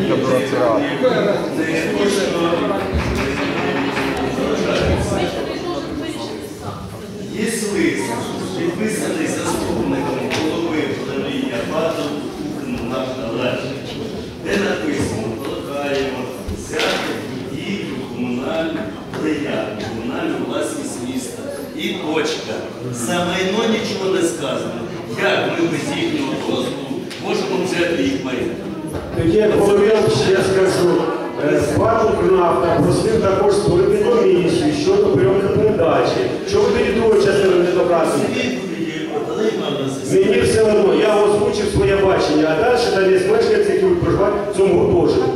Є лист, підписаний заступником голови правління ПАТу «Укрнафтогаз», де написано: прохаємо взяти їх у комунальну власність міста. І точка. За майно нічого не сказано. Як ми без їхнього дозволу можемо взяти їх майно? Тоді, як голові, ще скажу, ПАТ «Укрнафта» просив також створити комісію щодо прийомної передачі. Чого ви тоді другу частину не доказуєте? Мені все одно, я озвучив своє бачення, а далі там є мешканці, які проживають в цьому гуртожитку.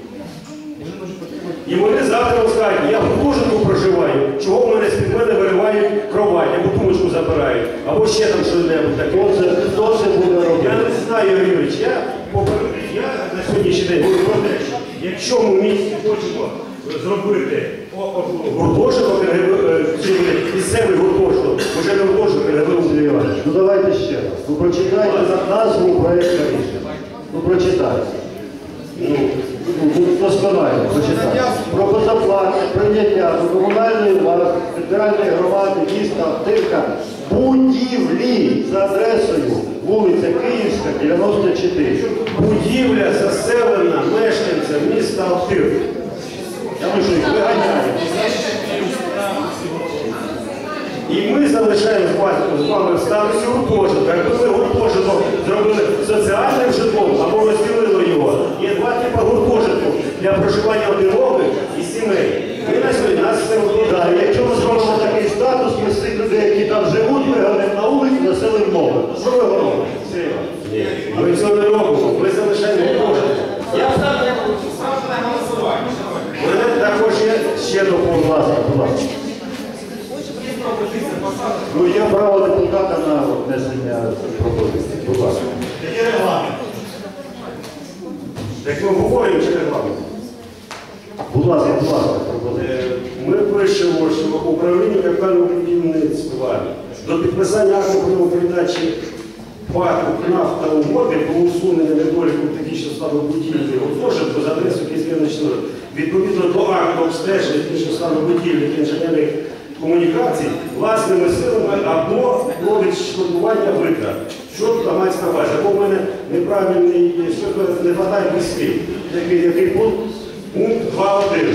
І вони завтра скажуть: я в гуртожитку проживаю, чого в мене з-під мене виривають кровать, або тумочку забирають, або ще там щось-небудь таке. Хто це буде робити? Я не знаю, Юрій Юрійович, я на сьогоднішній день говорю про те, що якщо ми в місті хочемо зробити гуртожиток, місцевий гуртожиток, вже не гуртожиток, Григорій Іванович. Ну давайте ще раз. Ну прочитайте назву проєкту рішення. Ну прочитайте. Досконально прочитайте. Про безоплатне прийняття до комунальної влади територіальної громади міста Охтирка будівлі за адресою вулиця Київська, 94. Будівля заселена мешканцем міста Охтирка. Я вижу, їх виганяють. І ми залишаємо з вами в статусі гуртожитка. Якби ми гуртожиток зробили соціальним житлом або розділили його, є два типи гуртожитку для проживання одиноких і сімей. Ми на сьогодні нас все Так, якщо ми зробимо такий статус, ми з тих людей, які там живуть, виганемо на вулицю, заселимо нове. Що ви робите? Ні, ми цього не робимо, ми залишаємо гуртожиток. У мене також є ще доповнення. Будь ласка. Ну, є право депутата на внесення пропозицій. Будь ласка. Який регламент? Так ми говоримо, чи регламент? Будь ласка, пропозиція. Ми пишемо, що управління капітального будівництва до підписання акту про передачі ПАТ «Укрнафта» угоди про усунення недоліків технічного стану будівлі гуртожитку за адресою Київської відповідно до акту обстеження технічного стану будівлі та інженерних комунікацій власними силами або про відшкодування витрат. Що тут мається на увазі? Або в мене неправильний, що не вистачає без слів. Який пункт? Пункт 2.1.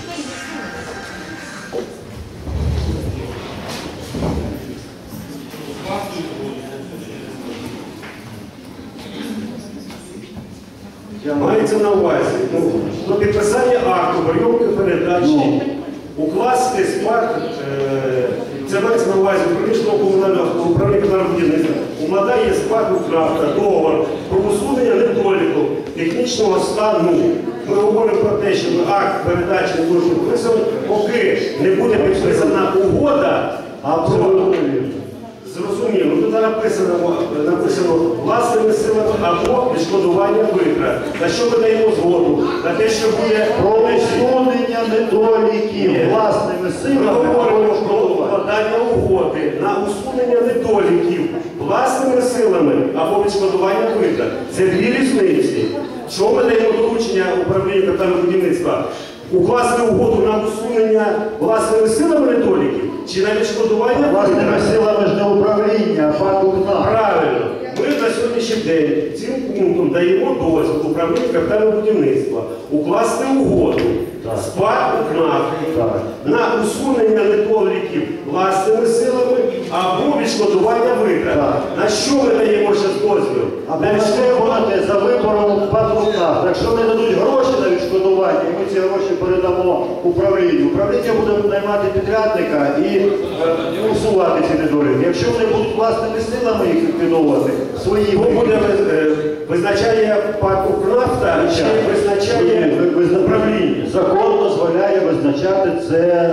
Мається на увазі до підписання акту прийомної передачі укласти спад, це мається на увазі приміщеного комунального управління комунального будівництва, укладає спад «Укрнафта» договор про усунення недоліків технічного стану. Ми говоримо про те, що акт передачі не буде підписаний, поки не буде підписана угода, Абсолютно вірно. зрозуміло, тут написано власними силами або відшкодування витрат. На що ми даємо згоду? На те, що буде Про усунення недоліків власними Ми силами. говоримо про укладання угоди на усунення недоліків власними силами або відшкодування витрат. Це дві різниці. Що ми даємо доручення управління капітального будівництва? Укласти угоду на усунення власними силами недоліків чи на відшкодування Власними витрат? силами ж не управління, а ПАТ «Укрнафта». Правильно. Ми на сьогоднішній день цим пунктом даємо дозвіл управління капітального будівництва укласти угоду з ПАТ «Укрнафта» на усунення недоліків власними силами або відшкодування витрат. На що ми даємо ще дозвіл? А ви виконати за вибором ПАТ «Укрнафта». Якщо не дадуть гроші на відшкодування, і ми ці гроші передамо управлінню, управління буде наймати підрядника і усувати ці недоліки. Якщо вони будуть власними силами їх ліквідовувати, свої Визначає ПАТ «Укрнафта» чи визначає управління? Закон дозволяє визначати це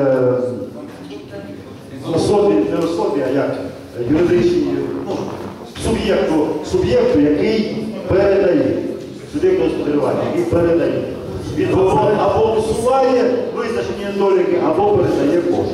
особі, не особі, а як юридичній, суб'єкту, який передає, суб'єкту господарювання, який передає. Він або усуває визначені недоліки, або передає кошти.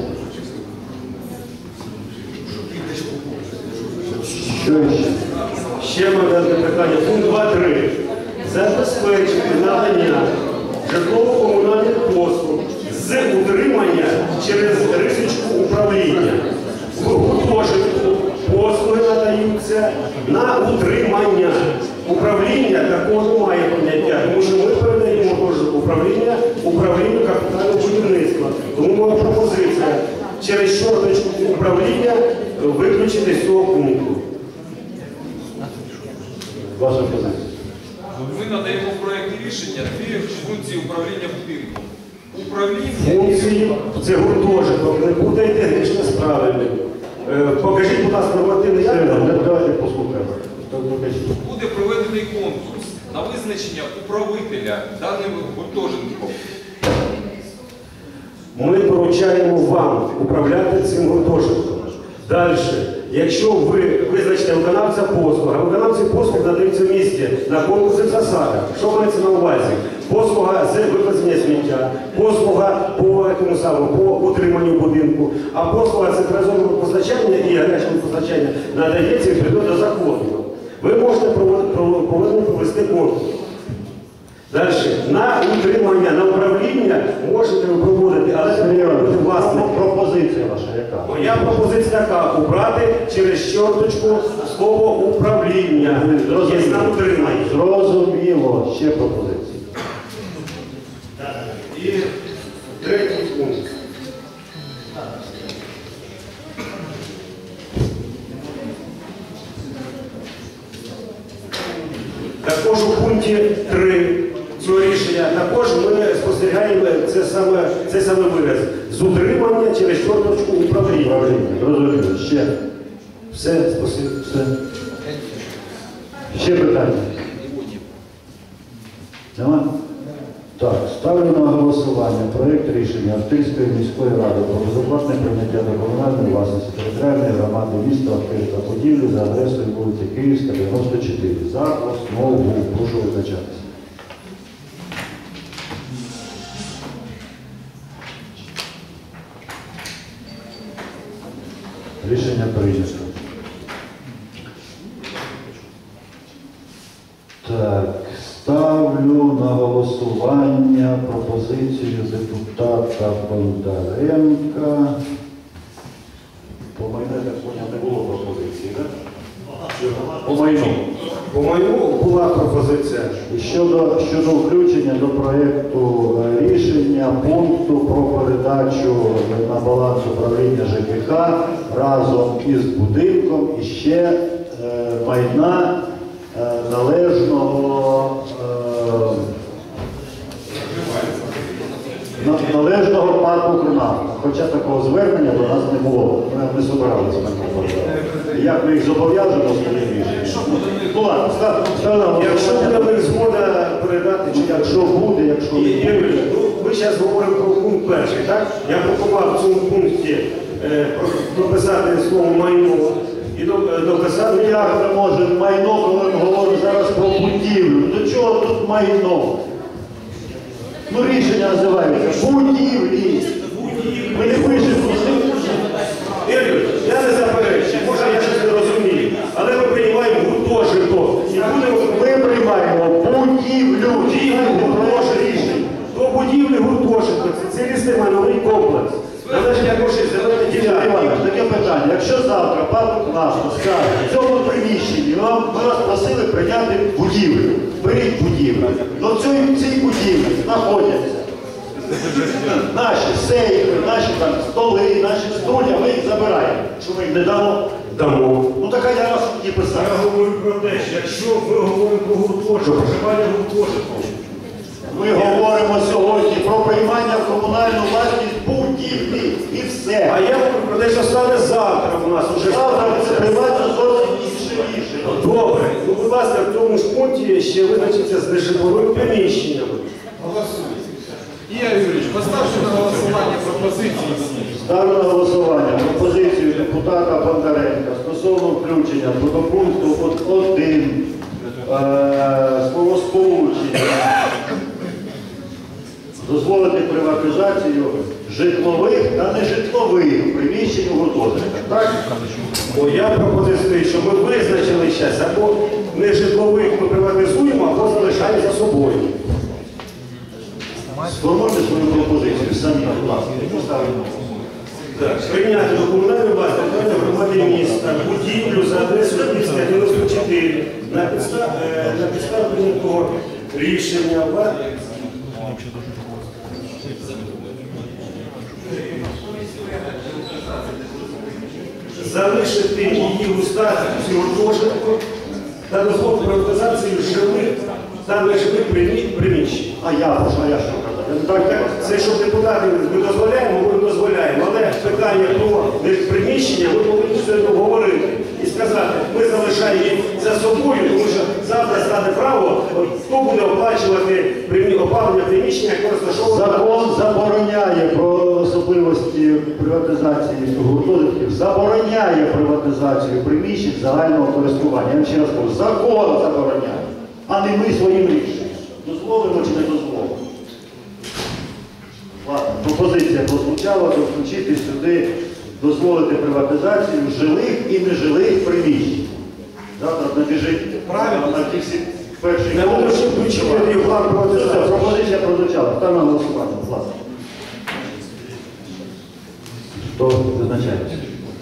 Що ще? Ще мене питання. Пункт 2.3. забезпечити надання житлово-комунальних послуг з утримання через рисочку управління. В гуртожитку послуги надаються на утримання. Управління такого немає поняття, тому що ми передаємо управлінню капітального будівництва. Тому моя пропозиція через чорточку управління виключити з цього пункту. Ваша позиція. Ми надаємо в проєкті рішення дві функції управління будинком. Управління Функції це гуртожиток, не путайте грішне з правильним. Покажіть, будь ласка, нормативний акт. Давайте послухаємо. буде проведений конкурс на визначення управителя даним гуртожитком. Ми поручаємо вам управляти цим гуртожитком. Далі, якщо ви визначите виконавця послуг, а виконавці послуг надаються в місті на конкурсних засадах. Що мається на увазі? Послуга з вивезення сміття, послуга по утриманню будинку, а послуга централізованого постачання і гарячого постачання надається відповідно до закону. Ви можете повинні провести конкурс. Далі, на утримання, на управління можете ви проводити, але це не робити власне. Пропозиція ваша яка? Моя пропозиція така, убрати через чорточку слово управління. Є на утримання. Зрозуміло. Ще пропозиції. І третій пункт. Також у пункті 3 цього рішення також ми спостерігаємо цей саме вираз. З утримання через чорточку управління. Зрозуміло. Ще. Все, спасибо. Все. Ще питання? Нема? Так, ставлю на голосування проєкт рішення Охтирської міської ради про безоплатне прийняття до комунальної власності територіальної громади міста Охтир та будівлі за адресою вулиця Київська, 94. За основу. Прошу визначатися. Рішення прийнято. Так, ставлю на голосування пропозицію депутата Бондаренка. По майну, я так поняв, не було пропозиції, так? По майну. По моєму була пропозиція. І щодо включення до проєкту рішення пункту про передачу на баланс управління ЖКХ разом із будинком і ще майна належного парку Кронавта. Хоча такого звернення до нас не було. Ми не збиралися на конкурс. Як ми їх зобов'яжемо своїм рішенням? Ну ладно, ставимо. Якщо буде в них згода передати, чи Якщо буде, якщо не буде. ви зараз говоримо про пункт перший, так? Я пропонував в цьому пункті дописати слово майно і дописати. Як ми можемо майно, коли ми говоримо зараз про будівлю? До чого тут майно? Ну рішення називається будівлі. Ми не пишемо. Ігор, я не заперечую, може я щось не розумію, але ми приймаємо гуртожиток. І будемо Ми приймаємо будівлю. рішення. До будівлі гуртожиток. Це цілісний майновий комплекс. Належить також і земельні Іванович, ділянки. таке питання. Якщо завтра пан наш скаже, в цьому приміщенні ми вас просили прийняти будівлю. Беріть будівлю. Но в цій будівлі знаходяться наші сейфи, наші там столи, наші стулья, ми їх забираємо. Що ми їх не дамо? Дамо. Ну така я вас не Я писав. говорю про те, що якщо ви говорите про гуртожиток, проживання гуртожитку, Ми говоримо сьогодні про приймання в комунальну власність будівлі і все. а я говорю про те, що стане завтра у нас уже. Завтра це приймається зовсім інше рішення. Добре. Ну, будь ласка, в цьому ж пункті ще визначиться з нежитловими приміщеннями. Ігор Юрійович, поставте на голосування пропозиції. Ставлю на голосування пропозицію депутата Бондаренка стосовно включення до пункту 1 словосполучення дозволити приватизацію житлових та нежитлових приміщень у гуртожитках. Так? Моя пропозиція, що ми визначили зараз, або нежитлових ми приватизуємо, або залишаємо ласка, поставимо. Так, прийняти до комунальної власності громади міста будівлю за адресою Київська 94 на підставі прийнятого рішення залишити її у статусі гуртожитку та дозволити приватизацію жилих та неживих приміщень. А я що казав? Так, це щоб депутати ми дозволяємо, ми дозволяємо, але питання про приміщення ми повинні сьогодні говорити і сказати, ми залишаємо їх за собою, тому що завтра стане право, хто буде оплачувати опалення приміщення, яке розташоване. Закон забороняє про особливості приватизації гуртожитків, забороняє приватизацію приміщень загального користування. Я вам ще раз кажу, закон забороняє, а не ми своїм рішенням. Дозволимо чи не дозволимо? Ладно, пропозиція прозвучала, то включити сюди, дозволити приватизацію жилих і нежилих приміщень. Завтра набіжить правильно на ті всі перші. Не можу включити в план приватизації. Пропозиція прозвучала. Ставимо на голосування, будь ласка. Хто визначається?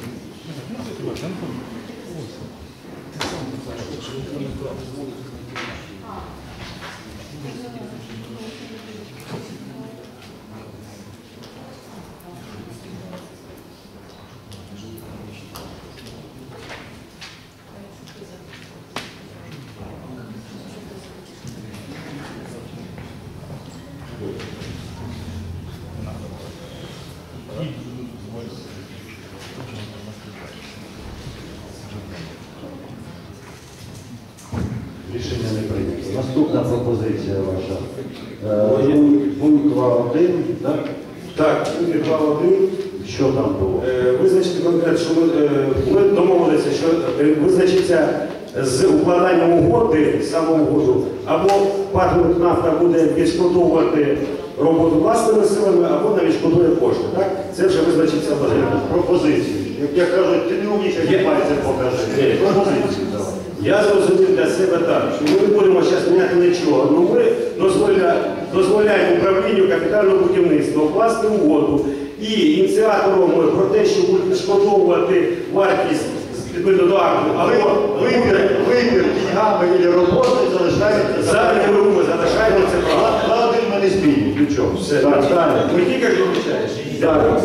Рішення не прийнято. Наступна пропозиція ваша. Пункт 2.1, так? Так, пункт 2.1. Що там було? Визначити конкретно, що ми домовилися, що визначиться з укладанням угоди, самоугоду, або «Патріотнафта» буде відшкодовувати роботу власними силами, або не відшкодує кошти. Так? Це вже визначиться бажання. Пропозиції. Як кажуть, ти не умнічай, не пальцем покажи. Пропозиції давай. Я зрозумів для себе так, що ми не будемо зараз міняти нічого, але ми дозволяємо управлінню капітального будівництва вкласти угоду і ініціатором про те, що будуть відшкодовувати вартість відповідно до акту, або Вибір деньгами і роботою залишається за умови залишаємо це право. На один ми не змінюємо. Нічого. Все, Так, далі. ми тільки ж доручаєш. Далі.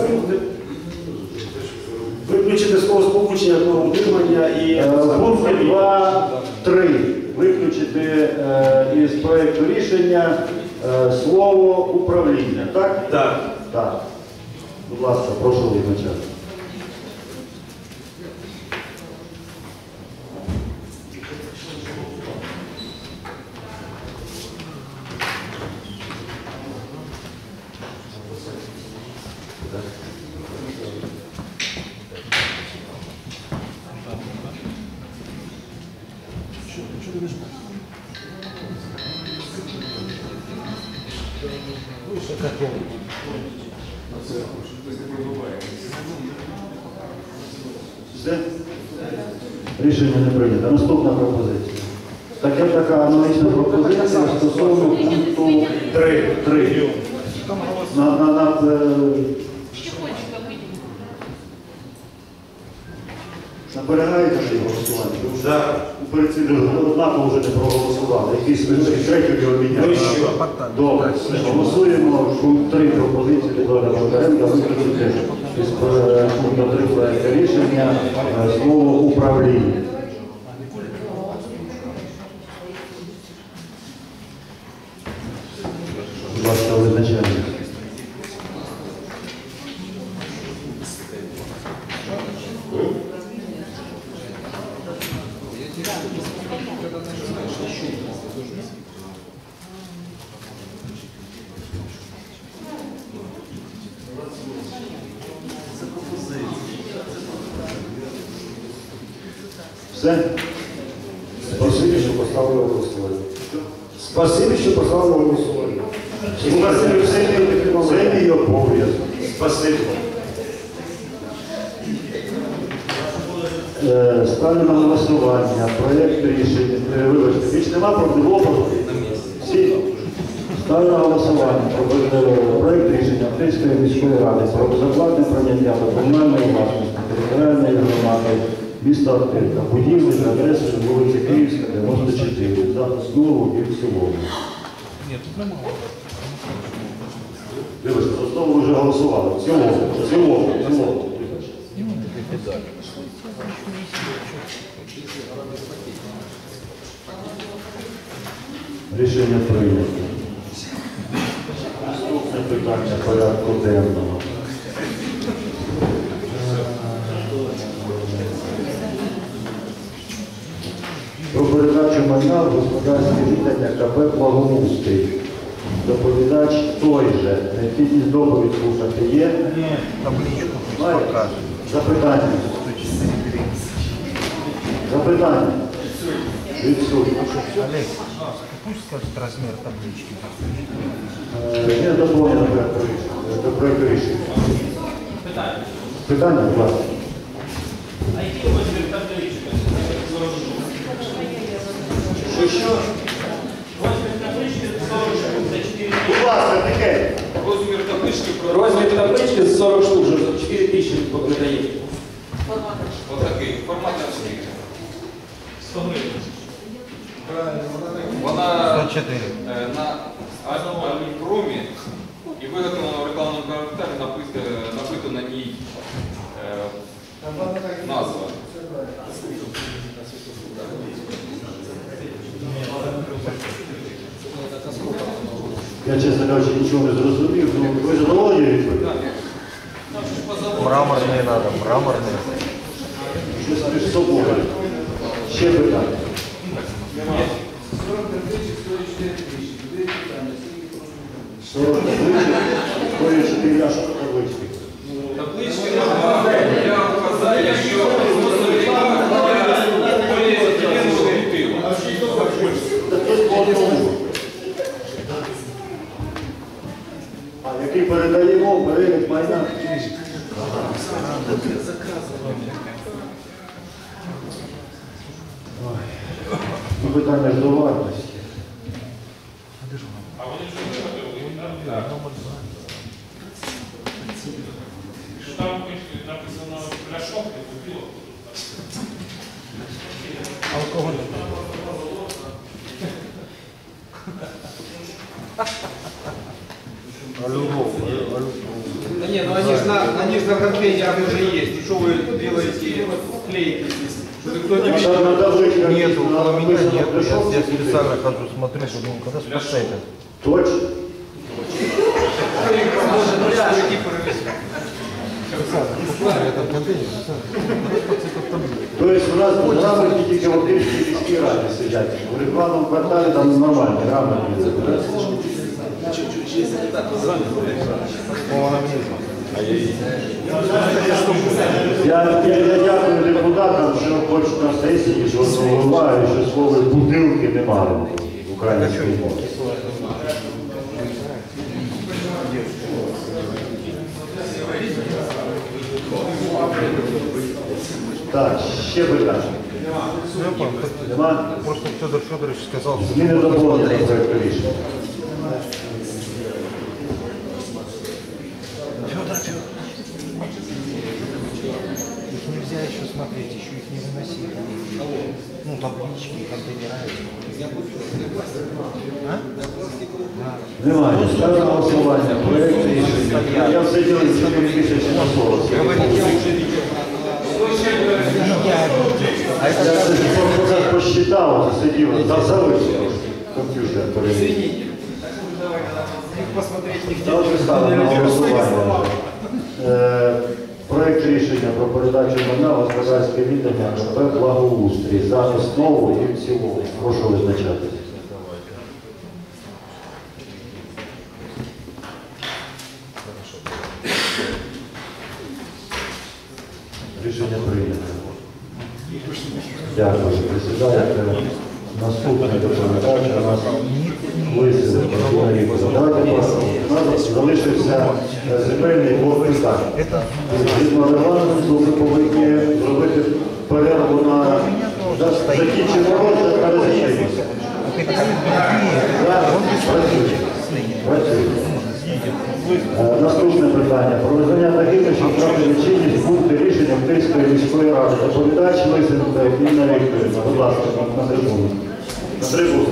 Виключити словосполучення про утримання і Пункт 2.3. Виключити із проєкту рішення слово управління. Так? так. Так. Будь ласка, прошу визначати. Все? Рішення не прийнято. Наступна пропозиція. Така аналогічна пропозиція стосовно пункту 3. Наполягаєте на голосування? Так. Перед цим однаково вже не проголосували. Якийсь третій обміняв. Ну і що? Добре. Голосуємо пункт 3 пропозиції Віктора Бондаренка виключити із пункту 3 проекту рішення слово управління. Будь ласка, визначаємо. Все? Спасибі, що поставили на голосування. Спасибі, що поставили на голосування. Це мій обов'язок. Спасибі. Ставлю на голосування проєкт рішення. Вибачте, більш нема проблем. Всі? Ставлю на голосування про проєкт рішення Охтирської міської ради про безоплатне прийняття до комунальної власності територіальної громади міста Охтирка, будівлі за адресою вулиця Київська, 94, за основу і в цілому. Дивіться, за основу ви вже голосували. В цілому. Рішення прийнято. Наступне питання порядку денного. Про передачу майна в господарське віддання КП «Благоустрій». Доповідач той же. Необхідність доповідь слухати є? Ні, табличку. Запитання. Запитання. Відсутні. Олег, пусть скажет размер таблички. Не доповнено до проєкту рішення. Питання, будь ласка. А які розмір таблички? Що? Розмір таблички 40 штук за 4 Будь ласка, таке. Розмір таблички Розмір таблички 40 штук, вже за 4 тисячі видає. отакий, формат такий. 100 гривень. Вона 104. на Альпромі і виготовлена в рекламному кварталі, написано на ній назва. Я, чесно кажучи, нічого не зрозумів. Ну, ви задоволені відповідь? Мраморные надо, мраморные. Щось між собою. Ще питання. 40 табличок, стоїть 4 таблички. Таблички для вказання, що поліетиленового рітилу. Та хтось по одному. А який передаємо, перелік майна. Ну, питання ж до вартості. Там написано пляшок, і купило. Да нет, ну они же на контейнерах уже есть. И что вы делаете, клеите здесь? Чтобы никто не видел. На табличках Нету, около меня написано нету. «Пришел». Я специально хожу, смотрю, думаю, когда спасает. Точно. Этот контейнер. Тобто у нас рамки тільки в Охтирській міській раді сидять. У рекламному кварталі там нормальні рамки. Я дякую депутатам, що хоч на сесії, що вимагають, що слово бутилки немає в українській мові. Так, ще питання. Нема? Просто Федор Федорович сказал, что Зміни доповнення до проекту рішення. их нельзя еще смотреть, еще их не выносили. Ну, таблички, контейнера. А? Немає. Ставлю на голосування. Проект рішення. Я все ділю 4 тисячі на 40. Я це посчитав, засидів, зависив комп'ютер перевірив. Ставлю ставлю на голосування. Проект рішення про передачу майна в господарське віддання КП «Благоустрій» за основу і в цілому. Прошу визначатися. Рішення прийнято. Дякую, що присідаєте. Наступний доповідач у нас Лисий Микола Вікторович. У нас залишився земельний блок питань. Згідно регламенту ми повинні зробити перерву на Закінчимо розгляд та розрішимося. Наступне питання. Про визнання такими, що втратили чинність пункти рішення Київської міської ради. Доповідач Лисенко Інна Вікторівна. Будь ласка, на трибуну. На трибуну.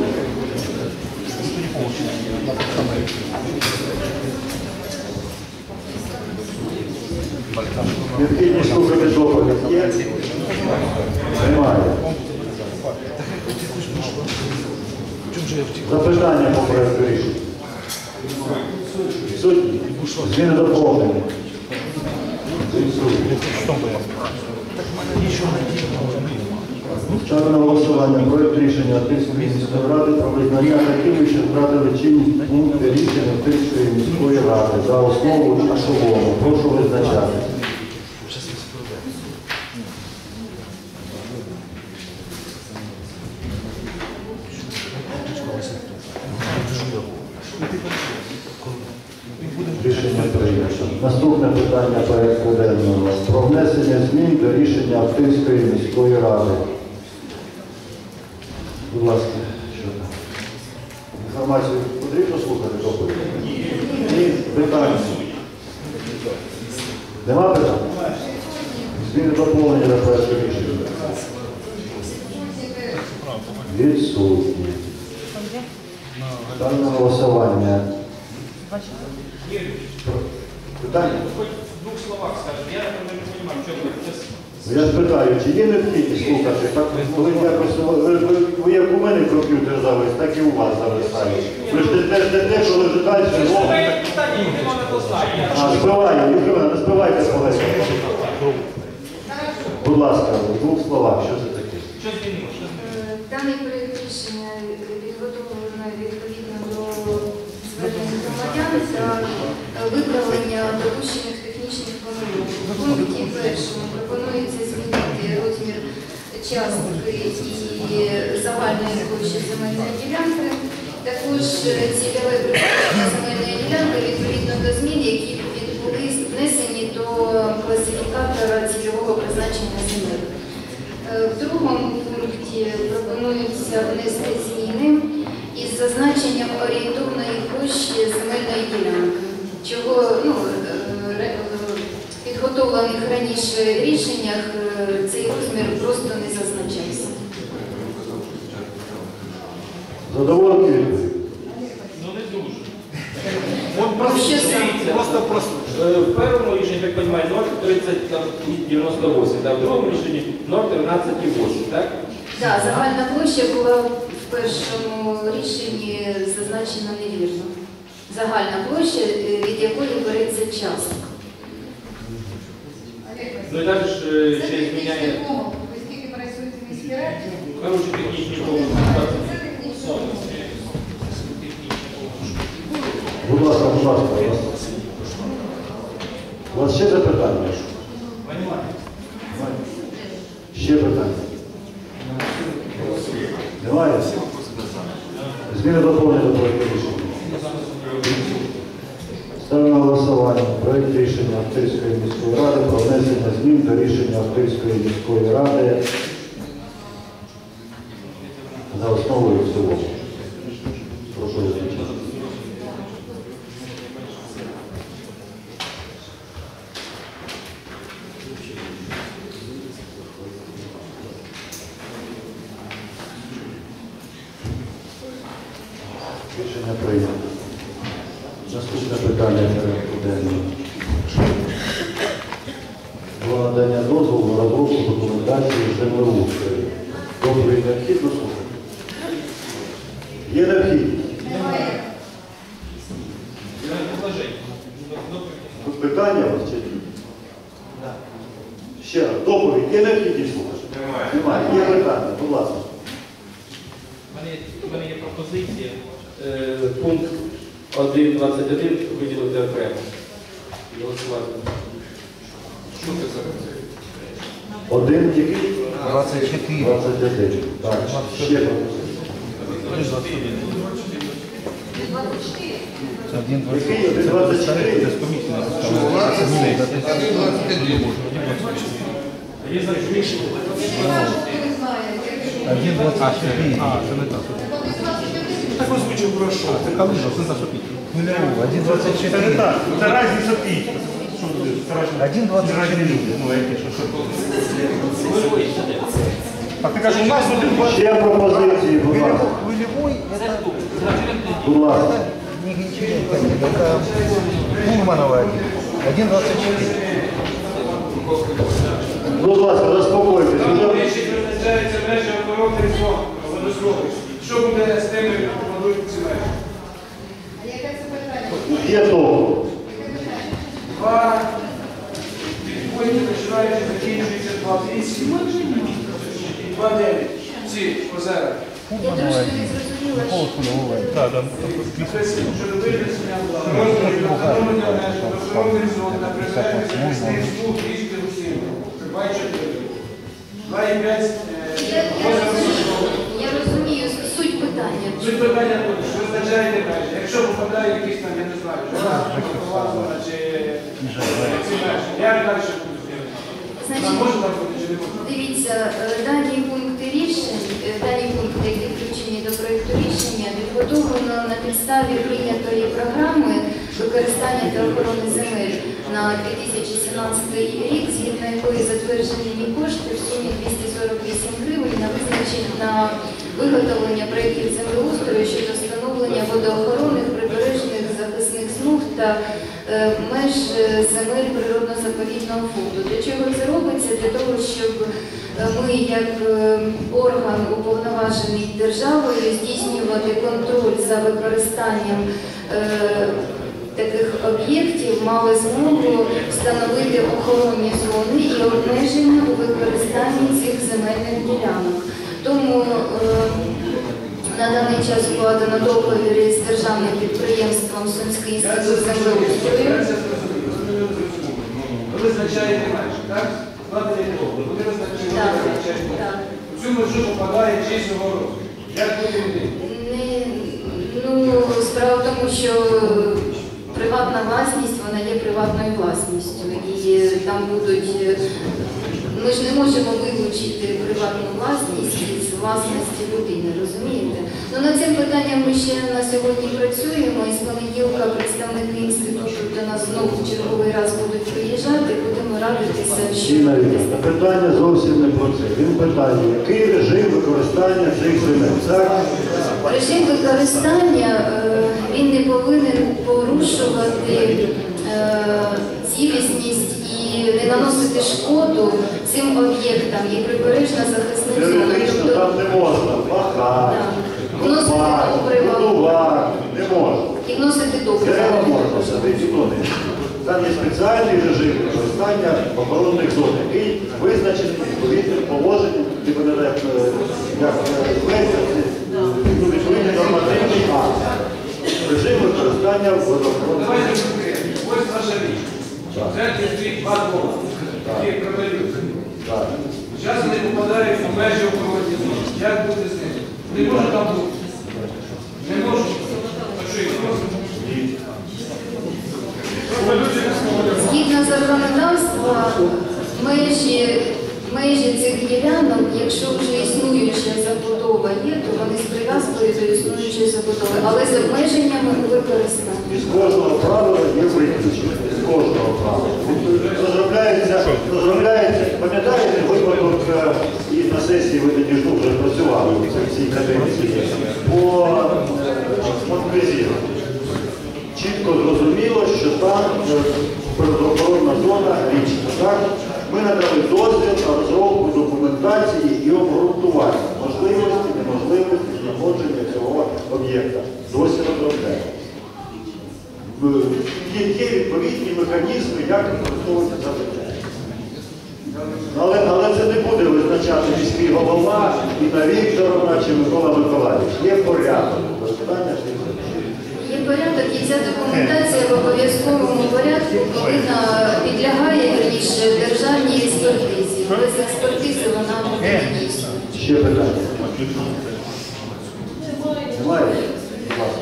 Необхідність слухати доповідь є? Немає. Запитання по проекту рішення. Суть зміни доповнення. Ставлю на голосування проект рішення Київської міської ради про визнання такими, що втратили чинність пункти рішення Київської міської ради за основу та в цілому. Прошу визначатися. Рішення прийнято. Наступне питання порядку денного. Про внесення змін до рішення Київської міської ради. Будь ласка, що там? Інформацію потрібно слухати доповідь? Ні. Питання? Нема питань? Зміни доповнення до проекту рішення. Відсутні. Ставлю на голосування. Питання? Хоть в двух словах скажем. Я не понимаю, в чем сейчас. Я спитаю, чи є необхідність слухати? Так, коли якось ви як у мене комп'ютер завис, так і у вас зависає. Ви ж не те, що ви далі. Збиваю, Юрій, не збивайте колеги. Будь ласка, в двох словах, що це таке? Что змінило? Даний проєкт рішення підготовлено відповідно до звернень громадян та виправлення допущених технічних помилок. У пункті першому пропонується змінити розмір частки і загальної площі земельної ділянки. Також цільове призначення земельної ділянки відповідно до змін, які відбулись внесені до класифікатора цільового призначення земель. В другому пункті пропонується внести зміни із зазначенням орієнтовної площі земельної ділянки, чого в підготовлених раніше рішеннях цей розмір просто не зазначався. Задоволені відповідь? Ну не дуже. Просто в першому рішенні, так розумію, 0,3098, да, в другому рішенні 0,13,8, так? Так, загальна площа була в першому рішенні зазначена невірно. Загальна площа, від якої береться частка. Ну і далі ще зміняє, Ви скільки працюєте в міській раді? коротше, технічні помилки. Будь ласка, будь ласка. У вас ще запитання? Ще питання? Немає? Зміни доповнення до проєкту рішення. Ставлю на голосування проєкт рішення Київської міської ради про внесення змін до рішення Київської міської ради за основу і в цілому. Прошу визначити. Рішення прийнято. Наступне питання порядку денного. Про надання дозволу на розробку документації землеустрою. Доповідь необхідно слухати? Є необхідність? Тут питання у вас чи ні? Ще раз, доповідь. Є необхідність слухати? Немає. Є питання, будь ласка. У мене є пропозиція. Пункт 1.21 виділити окремо. Голосувати. Що це за? Один тільки? 24. 21. Так, ще пропозиція. 1,24. Який? 1,24? Ви знаєте, 1,24. це не так. Так озвучив прошу. Це калина, це наступить. Нулевого, Це не 1,24. так, це різниця піть. 1,24. Ну, які, що? А ти кажеш, у нас 1,24. Ще пропозиції, будь ласка. Нулевой, это, Будь ласка. это не Гончаренко, это Мурманова 1,24. Будь ласка, заспокойтесь. Речі визначаються межі оборонних зон водосховищ. Що буде з тими, хто пропонують ці межі? Є того. Два відповідні починаючи, закінчуються 2,8 і 2,9. Ці озера. Я трошки не зрозуміла, що Написано, щодо визначення розмірів та встановлення меж водоохоронних зон на прибережних захисних смуг річки Русини. Прибай 4. 2,5 озера Сушове. я розумію суть питання. Суть питання буде, що визначаєте межі. Якщо попадає якийсь там, я не знаю, жара, зона чи ці межі, як далі буде? Значить, Може там бути чи не може? дивіться, дані пункти рішень, дані пункти, які включені до проєкту рішення, підготовлено на підставі прийнятої програми використання та охорони земель на 2017 рік, згідно якої затверджені кошти в сумі 248 гривень на визначення на виготовлення проєктів землеустрою щодо встановлення водоохоронних прибережних захисних смуг та меж земель природно-заповідного фонду. Для чого це робиться? Для того, щоб ми, як орган уповноважений державою, здійснювати контроль за використанням таких об'єктів, мали змогу встановити охоронні зони і обмеження у використанні цих земельних ділянок. Тому на даний час укладено договір з державним підприємством Сумський інститут землеустрою. Ви визначаєте межі, так? Складення договору. Ви визначаєте межі. Так. В цю межу попадає чийсь огород. Як буде людей? Ну, справа в тому, що приватна власність, вона є приватною власністю. І там будуть, ми ж не можемо вилучити приватну власність із власності людини, розумієте? Ну, над цим питанням ми ще на сьогодні працюємо, і з понеділка представники інституту до нас знову в черговий раз будуть приїжджати, будемо радитися, що Інна Вікторівна, питання зовсім не про це. Він питає, який режим використання цих земель. Так? режим використання, він не повинен порушувати цілісність і не наносити шкоду цим об'єктам і прибережна захисна зона. Теоретично там не можна пахати, Вносити копати, добрива. будувати, не можна. І вносити добрива. Дерева можна садити туди. Там є спеціальний режим використання охоронних зон, який визначений відповідним положенням, відповідний нормативний акт. Режим використання водоохоронних Давайте зон. конкретно. Ось наша річ. Взяти ці два дома, які продаються. Так. Зараз вони попадають у межі охоронні зони. Як буде з ними? Не може там бути. Не може. А що їх просто? Згідно законодавства, межі цих ділянок, якщо вже існуюча забудова є, то вони з прив'язкою до існуючої забудови, але з обмеженнями у використанні. Із кожного правила є виключення. Із кожного правила. Розробляється, пам'ятаєте, випадок і на сесії ви тоді ж вже працювали в цій каденції по Монкрезі. Чітко зрозуміло, що там природоохоронна зона річна. Так? Ми надали дозвіл на розробку документації і обґрунтування можливості, неможливості знаходження цього об'єкта. Досі розробляємо. Є відповідні механізми, як використовувати це життя. Але це не буде визначати міський голова, Інна Вікторовна чи Микола Миколаївич. Є порядок використання цих земель. Є порядок, і ця документація в обов'язковому порядку повинна підлягає вірніше державній експертизі. Без експертизи вона буде не дійсна. Ще питання. Немає? Будь ласка.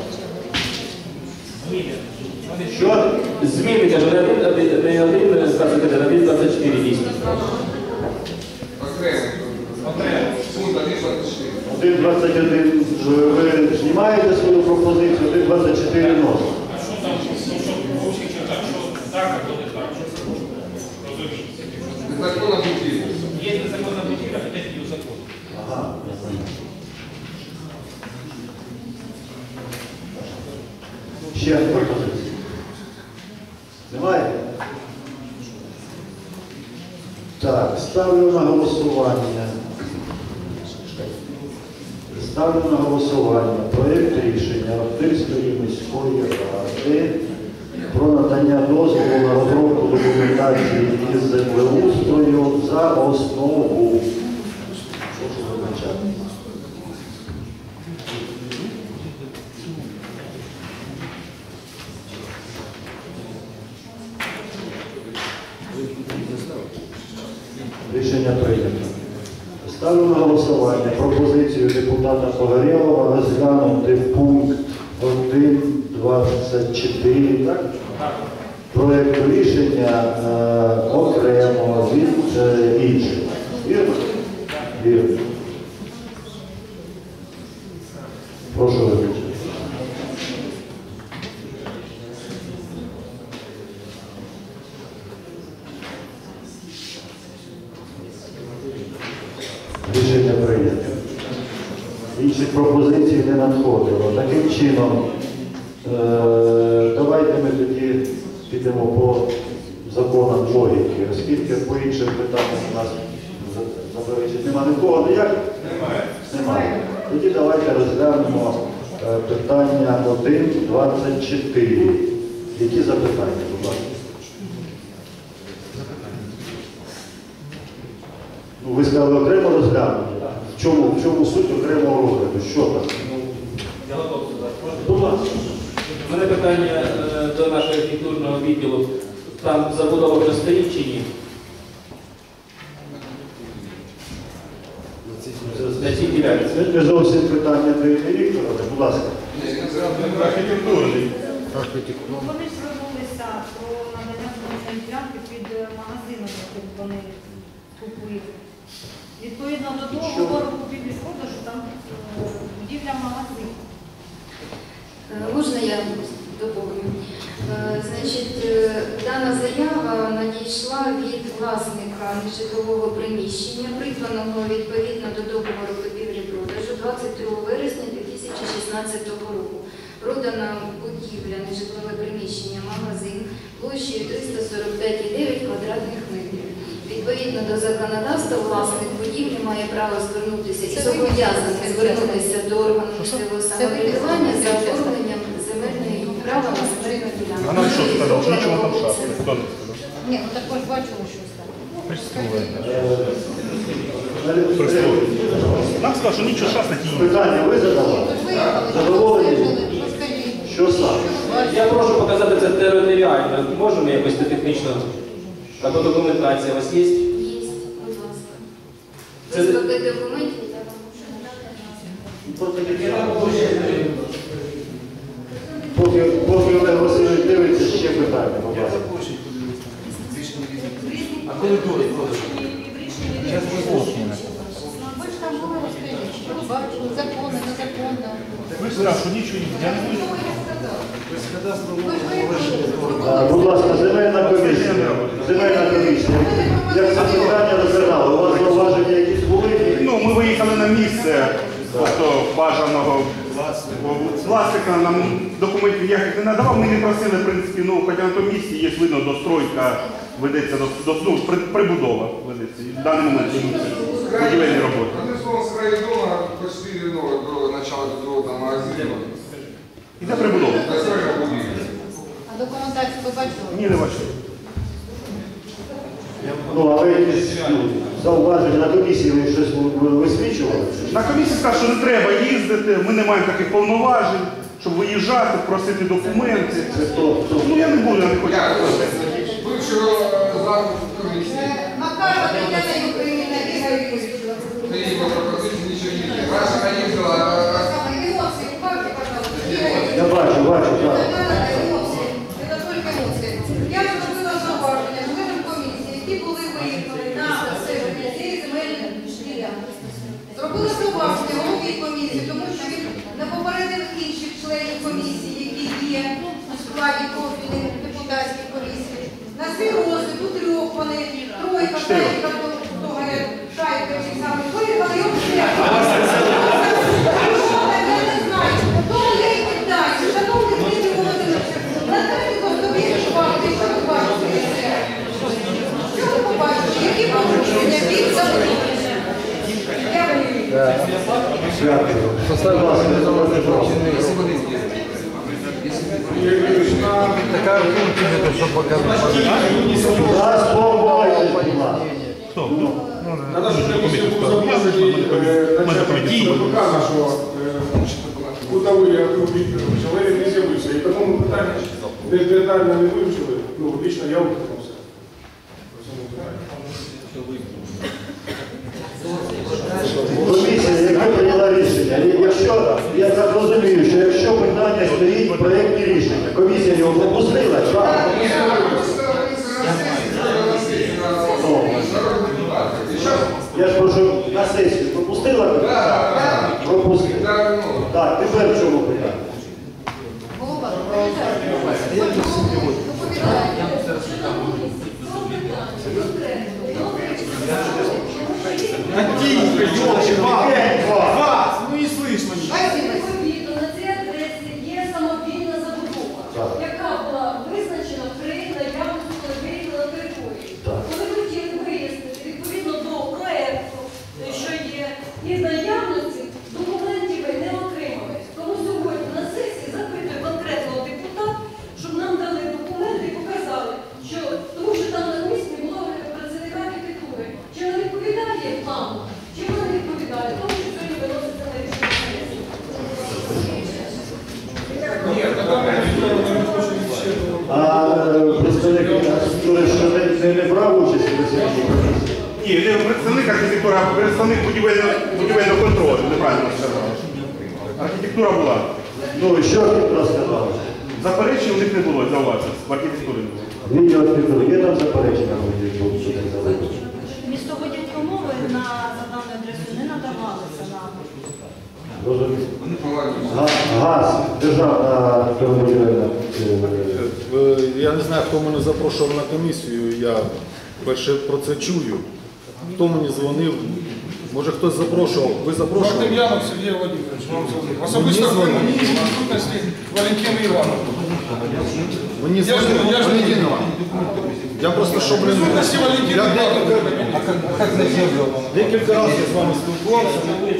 Що? Зміни, кажу, не один 24 дійсно. Окремо. Пункт 1.24. 1.21 ви знімаєте свою пропозицію, 1.24 носите. А що там, в общих чертах, що так, а то не так? Розумієте? Незаконно будівля. Є незаконна будівля, а де дію закон. Ага. Ще пропозиції? Немає? Так, ставлю на голосування. Ставлю на голосування проєкт рішення Охтирської міської ради про надання дозволу на розробку документації із землеустрою за основу. Прошу визначати. Рішення прийнято. Ставлю на голосування пропозицію депутата Погорєлова розглянути пункт 1.24, так? Проєкту рішення окремо від інших. Вірно? Вірно. Прошу визначити. Рішення прийнято. Інших пропозицій не надходило. Таким чином, давайте ми тоді підемо по законам логіки, оскільки по інших питаннях у нас заперечень немає нікого. Ніяк? Немає. Немає. Тоді давайте розглянемо питання 1.24. Які запитання, будь ласка? Ну, ви сказали окремо розглянути. В чому суть окремого розгляду? Що там? Я готовий задати. Будь ласка. У мене питання до нашого архітектурного відділу. Там забудова вже стоїть чи ні? На цій ділянці. Це не зовсім питання до Ірини Вікторовни. Будь ласка. Архітектурний. Ну, вони ж звернулися про надання земельної ділянки під магазином, який вони купують. Відповідно до договору купівлі-продажу, там будівля магазину. Можна я доповню? Значить, дана заява надійшла від власника нежитлового приміщення, придбаного відповідно до договору купівлі-продажу 22 вересня 2016 року. Продана будівля, нежитлове приміщення, магазин площею 345,9 квадратних метрів. Відповідно до законодавства, власник будівлі має право звернутися і зобов'язаний звернутися до органу місцевого самоврядування за оформленням земельної права на земельну ділянку. Вона що сказала? Що нічого там шапки? Хто не сказав? Ні, ну також бачили, що стало. Нам сказав, що нічого шас на тій. Питання ви задавали? Задоволені? Що саме? Я прошу показати це територіально. Можемо якось технічно? Або документація у вас є? Є, будь ласка. Це- Без пакет документів я вам можу надати. Поки Олег Васильович дивиться, ще питання, будь ласка. А коли дури продажу? Ви ж там були розкажіть, що ви бачили, законно, незаконно. Ви сказав, що нічого я не буду. Будь ласка, земельна комісія. Земельна комісія. Як запитання розглядали, у вас зауваження якісь були? Ну, ми виїхали на місце, тобто бажаного власника нам документів ніяких не надавав. Ми не просили, в принципі, ну, хоча на тому місці є видно, достройка ведеться, прибудова ведеться. В даний момент будівельні роботи. Одним словом, з краю дома почти до начала другого магазину. Іде прибудова. Достроєна будівля. А документацію ви бачили? Ні, не бачили. Ну, але якісь зауваження на комісії ви щось висвічували? На комісії сказали, що не треба їздити, ми не маємо таких повноважень, щоб виїжджати, просити документи. Це хто? Ну я не буду, я не хочу. Я бывшего зам комиссии. Макарова Тетяна Юріївна, Ты не пропозиции ничего не видишь. Раз она ездила, емоції, убавте, пожалуйста. Я бачу, так. Це тільки емоції. Я зробила зауваження членам комісії, які були виїхали на населення цієї земельної ділянки. Зробила зауваження голові Дякую. Будь ласка, Такая пункт, чтобы показать. заспокойтесь, будь ласка. На нашу комісію був запрошений начальник КПК нашого Кутовий Артур Вікторович, але він не з'явився. І тому ми питання детально не вивчили. Ну, лично я утримався. Комісія, яка прийняла рішення, якщо, я так розумію, що якщо питання стоїть в проєкті рішення, комісія його пропустила, так? Я ж прошу, на сесію пропустила? Так. Пропустила. Так, тепер в чому питання? Тихо, елки, вас, ну не слышно ничего. Відповідно, на цій адресі є самовільна забудова, яка була визначена при наявності колективів на території. Коли хотіли вияснити, відповідно до проєкту, що є, і наявності документів ви не отримали. Тому сьогодні на сесії запитую конкретного депутата, щоб нам дали документи і показали, що тому що там на місці була працівника архітектури. Чи вона відповідає плану, чи вона не відповідає, тому що сьогодні виноситься на рішення сесії. А представник архітектури, що не брав участь у засіданні комісії? Ні, не представник архітектури, а представник будівельного контролю, неправильно сказав. Архітектура була. Ну, і що архітектура сказала? Заперечень у них не було, зауважень, в архітектурі не було. Відділ архітектури, є там заперечення? Містобудівні умови за даною адресою не надавалися нам. Розумію. Газ, державна будівельна. Я не знаю, хто мене запрошував на комісію, я перше про це чую. Хто мені дзвонив, може хтось запрошував, ви запрошували? Мартем'янов Сергій Володимирович вам дзвонив. Особисто в присутності Валентини Івановни. Мені дзвонив. Я просто що Присутності Валентини Івановни. Декілька разів я з вами спілкувався.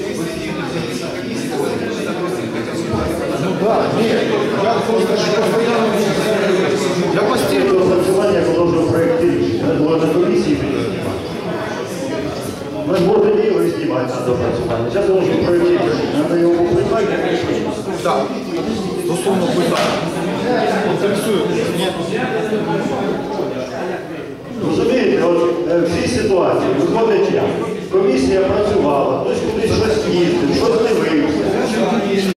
Ну так, ні, я просто я постійно Працювання положено в проєкті рішення. Це було на комісії. Ми можемо його знімати на допрацювання. Зараз положено в проєкті рішення. Треба його приймати. так, стосовно питання. Інтересує? Ні. Розумієте, от в цій ситуації виходить як? Комісія працювала, хтось кудись щось їздив, щось дивився.